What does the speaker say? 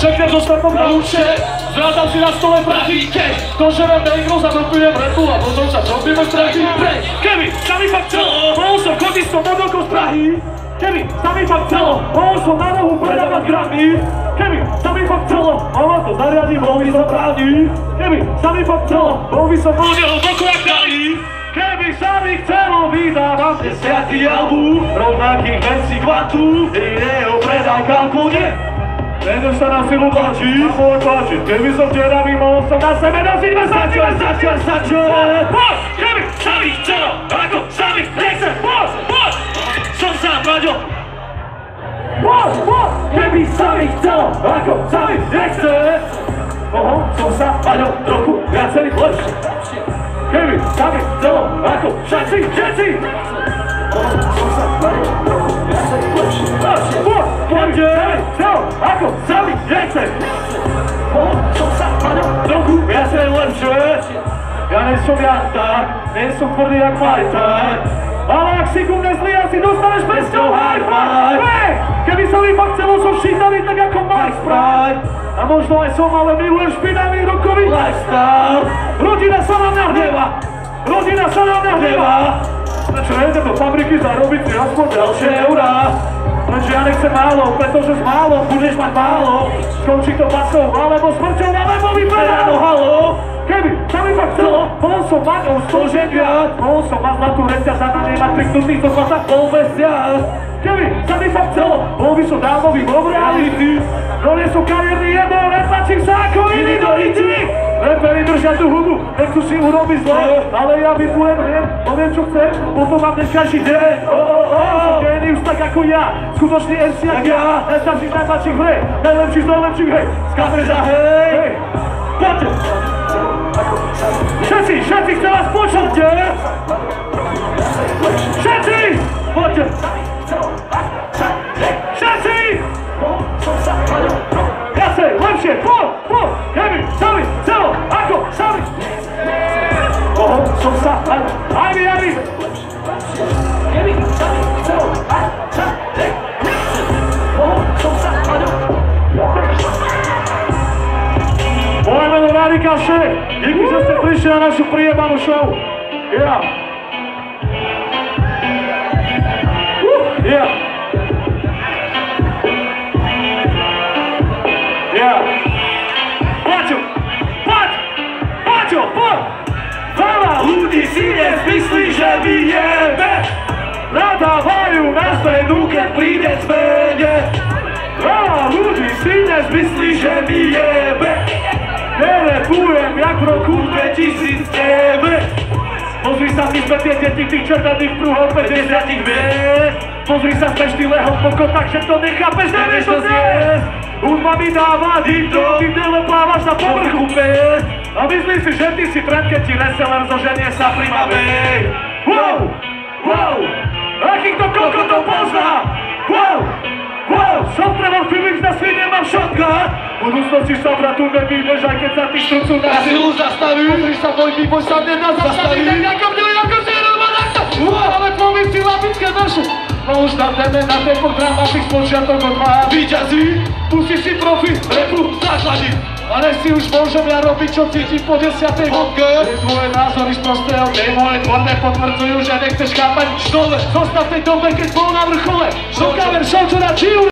Čeknem dostatok na účte, zrádam si na stole pravíke. Kožerem bagel, zavrpujem Red Bull a potom sa zrobíme z Prahy. Kevin, sa mi fakt celo, mohol som chodiť s tou modelkou z Prahy. Kevin, sa mi fakt celo, mohol som na nohu predávať gramy. Kevin, sa mi fakt celo, mohol to zariadiť, mohol by som právnik. Kevin, sa mi fakt celo, mohol by som ľudia hlboko jak dali. Keby sa mi chcelo, vydávam 10. album rovnakých vecí kvatu, iného predaj kalkúne. Nedoš sa na silu tlačí, môj tlačiť. Keby som včerami, mohol som na sebe nosiť Versace. Poď, keby sa mi chcelo, ako sa mi nechce. Poď, som sám, Paťo. Poď, keby sa mi chcelo, ako sa mi nechce. Mohol som sa, Paťo, trochu viacej lepšie. Keby sa mi chcelo, ako všetci. Mohol som sa, Paťo, trochu viacej lepšie. Poďte, ako sa mi nechce. Mohol som sa, Paťo, trochu viacej lepšie. Ja nie som tak, nie som tvrdý jak fajter. Ale ak si ku mne zlý, asi dostaneš pesťou high five. Keby sa mi fakt chcelo, som šítaný tak ako Mike Sprite. A možno aj som, ale milujem špinavý rokový lifestyle. Rodina sa na mňa hnevá. Prečo nejdem do fabriky zarobiť si aspoň ďalšie eurá? Lenže ja nechcem málo, pretože z málo budeš mať málo. Skončí to basou, alebo smrťou, alebo vypredáno halo. Keby sa mi fakt chcelo, mohol som mať o 100 žien viac. Mohol som mať zlatú reťaz a na nej mať priknutých 120 mesiac. Keby sa mi fakt chcelo, bol by som dávnový vo reality. No nie som kariérny jebol, netlačím sa ako iný do hity. Reperi držia tú hubu, nechcú si urobiť zle. Ale ja vypujem hriem, poviem čo chcem, potom mám dnes každý deň. Som génius tak ako ja, skutočný MC jak ja. Najstarší z najmladších v hre, najlepší z najlepších hej. Skamerža hej, poďte. Všetci, chcem vás počuť, všetci, poďte. Všetci! Viacej, lepšie, poď, keby sa mi chcelo, ako sa mi. Mohol som sa, aj vy. Keby sa mi chcelo, ako sa mi. Mohol som sa, moje meno Radikál Šek, díky, že ste prišli na našu prijebanú show. Paťo, poď! Veľa ľudí si dnes myslí, že my jebe. Nadávajú na strednú, keď príde zmene. Veľa ľudí si dnes myslí, že my jebe. Nerepujem jak v roku 2009. Pozri sa, my sme tie deti tých červených pruhov 50 miest. Pozri sa, sme štýleho poko, takže to nechápeš, nevieš to zjesť. Hudba mi dáva dýto, ty nelepávaš na povrchu pes. A myslím si, že ty si trend, keď ti reseller zoženie sa primavej. Wow, akýchto kokotov pozná. Wow, som Trevor Phillips, na svine mám shotgun. V budúcnosti sa vratu nevídeš, aj keď sa tých trúcu na silu zastaví. Pozri sa, tvoj vývoj sa nedá zastaviť. Ako mňu, ako si robá takto. Ale poviem si lapické naše. No už tam jdeme na tempo dramatik, spočiatok od má víťazí. Pusti si profi, repu základy. A nech si už môžem ja robiť, čo cítim po 10. vodke. Je tvoje názory sprosté, okej, moje tvorné potvrdzujú, že nechceš chápať. Štole, zostav tej dobe, keď bol na vrchole. Šokaver, šovčo na čiu.